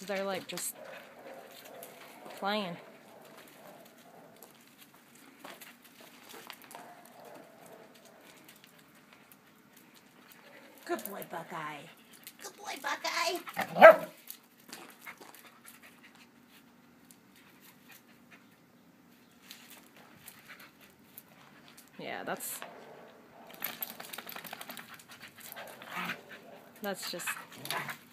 they're like just playing. Good boy, Buckeye. Good boy, Buckeye. Yeah, that's just